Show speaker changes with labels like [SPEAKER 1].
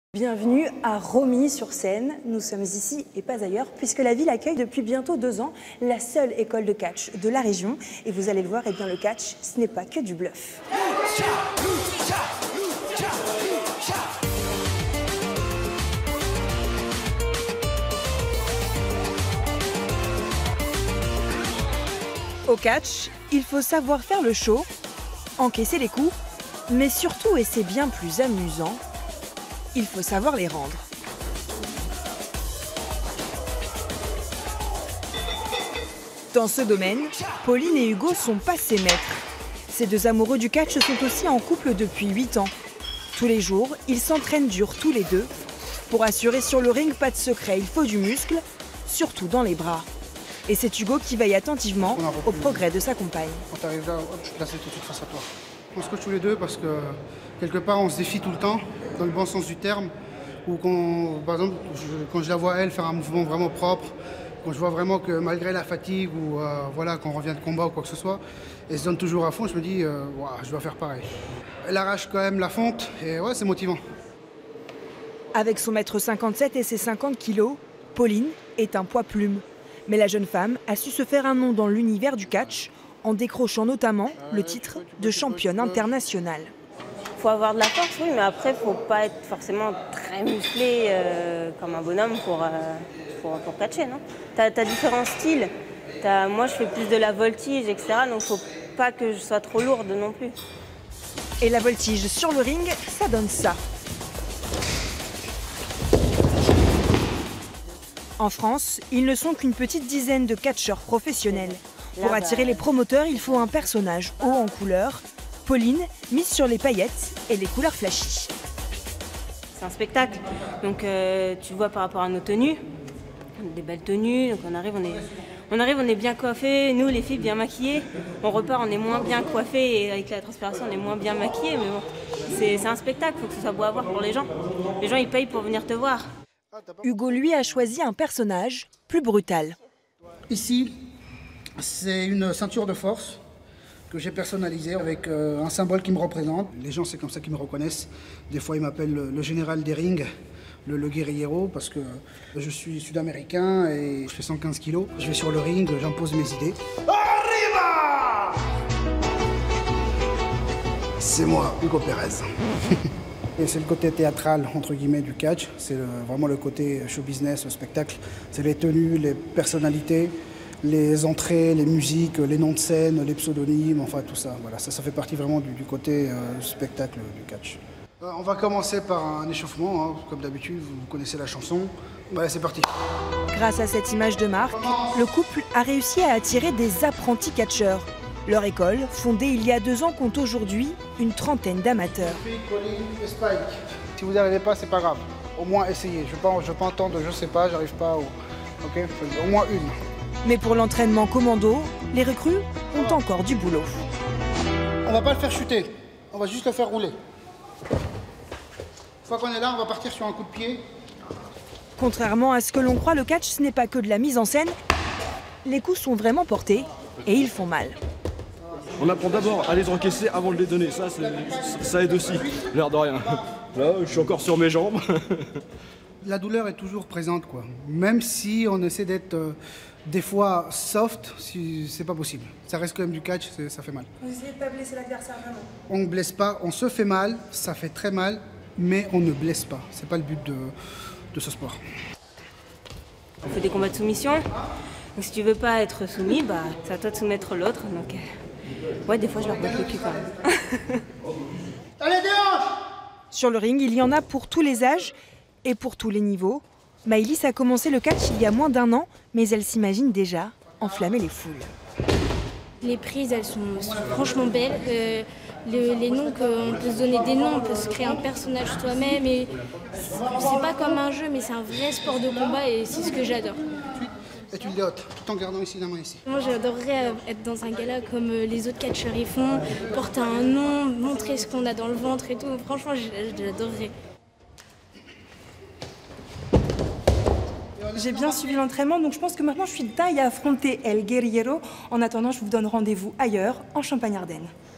[SPEAKER 1] Bienvenue à Romilly-sur-Seine. Nous sommes ici et pas ailleurs puisque la ville accueille depuis bientôt 2 ans la seule école de catch de la région. Et vous allez le voir, eh bien, le catch, ce n'est pas que du bluff. Au catch, il faut savoir faire le show, encaisser les coups, mais surtout, et c'est bien plus amusant, il faut savoir les rendre. Dans ce domaine, Pauline et Hugo sont passés maîtres. Ces deux amoureux du catch sont aussi en couple depuis 8 ans. Tous les jours, ils s'entraînent dur tous les deux. Pour assurer sur le ring, pas de secret, il faut du muscle, surtout dans les bras. Et c'est Hugo qui veille attentivement au progrès de sa compagne.
[SPEAKER 2] Quand tu arrives là, hop, je suis placé tout de suite face à toi. On se coach tous les deux parce que quelque part on se défie tout le temps, dans le bon sens du terme. Ou par exemple, quand je la vois elle faire un mouvement vraiment propre, quand je vois vraiment que malgré la fatigue ou voilà, qu'on revient de combat ou quoi que ce soit, elle se donne toujours à fond, je me dis, je dois faire pareil. Elle arrache quand même la fonte et ouais, c'est motivant.
[SPEAKER 1] Avec son 1,57 m et ses 50 kg, Pauline est un poids plume. Mais la jeune femme a su se faire un nom dans l'univers du catch en décrochant notamment le titre de championne internationale.
[SPEAKER 3] Il faut avoir de la force, oui, mais après, il ne faut pas être forcément très musclé comme un bonhomme pour catcher, non ? Tu as différents styles. Moi, je fais plus de la voltige, etc. Donc, il ne faut pas que je sois trop lourde non plus.
[SPEAKER 1] Et la voltige sur le ring, ça donne ça. En France, ils ne sont qu'une petite dizaine de catcheurs professionnels. Pour attirer les promoteurs, il faut un personnage haut en couleur. Pauline mise sur les paillettes et les couleurs flashy.
[SPEAKER 3] C'est un spectacle, donc tu vois par rapport à nos tenues, des belles tenues, donc on arrive, on est bien coiffés, nous les filles bien maquillées, on repart, on est moins bien coiffés et avec la transpiration on est moins bien maquillés, mais bon, c'est un spectacle, il faut que ce soit beau à voir pour les gens. Les gens ils payent pour venir te voir.
[SPEAKER 1] Hugo lui a choisi un personnage plus brutal.
[SPEAKER 2] Ici, c'est une ceinture de force que j'ai personnalisée avec un symbole qui me représente. Les gens, c'est comme ça qu'ils me reconnaissent. Des fois, ils m'appellent le général des rings, le guerriero, parce que je suis sud-américain et je fais 115 kilos. Je vais sur le ring, j'impose mes idées. Arriba! C'est moi, Hugo Pérez. Et c'est le côté théâtral, entre guillemets, du catch. C'est vraiment le côté show business, le spectacle. C'est les tenues, les personnalités, les entrées, les musiques, les noms de scène, les pseudonymes, enfin tout ça. Voilà, ça fait partie vraiment du côté spectacle du catch. On va commencer par un échauffement, hein. Comme d'habitude, vous connaissez la chanson. Allez, c'est parti.
[SPEAKER 1] Grâce à cette image de marque, le couple a réussi à attirer des apprentis catcheurs. Leur école, fondée il y a 2 ans, compte aujourd'hui une trentaine d'amateurs.
[SPEAKER 2] Si vous n'y arrivez pas, c'est pas grave. Au moins essayez. Je ne vais pas entendre je sais pas, j'arrive pas. Ok, au moins une.
[SPEAKER 1] Mais pour l'entraînement commando, les recrues ont encore du boulot.
[SPEAKER 2] On va pas le faire chuter, on va juste le faire rouler. Une fois qu'on est là, on va partir sur un coup de pied.
[SPEAKER 1] Contrairement à ce que l'on croit, le catch, ce n'est pas que de la mise en scène. Les coups sont vraiment portés et ils font mal.
[SPEAKER 4] On apprend d'abord à les encaisser avant de les donner, ça aide aussi, l'air de rien. Là, je suis encore sur mes jambes.
[SPEAKER 2] La douleur est toujours présente, quoi. Même si on essaie d'être des fois soft, si c'est pas possible. Ça reste quand même du catch, ça fait mal.
[SPEAKER 1] Vous essayez de ne pas blesser l'adversaire vraiment?
[SPEAKER 2] On ne blesse pas, on se fait mal, ça fait très mal, mais on ne blesse pas. C'est pas le but de ce sport.
[SPEAKER 3] On fait des combats de soumission, donc si tu veux pas être soumis, c'est à toi de soumettre l'autre. Donc ouais, des fois je leur botte le cul quand même.
[SPEAKER 2] Allez, dehors!
[SPEAKER 1] Sur le ring, il y en a pour tous les âges et pour tous les niveaux. Maëlys a commencé le catch il y a moins d'1 an, mais elle s'imagine déjà enflammer les foules.
[SPEAKER 5] Les prises, elles sont franchement belles. Les noms, on peut se donner des noms, on peut se créer un personnage soi-même. Et c'est pas comme un jeu, mais c'est un vrai sport de combat et c'est ce que j'adore.
[SPEAKER 2] Et tu le ôtes, tout en gardant ici la main ici.
[SPEAKER 5] Moi, j'adorerais être dans un gala comme les autres catcheurs y font, porter un nom, montrer ce qu'on a dans le ventre et tout. Franchement, j'adorerais.
[SPEAKER 1] J'ai bien suivi l'entraînement, donc je pense que maintenant je suis de taille à affronter El Guerriero. En attendant, je vous donne rendez-vous ailleurs, en Champagne-Ardenne.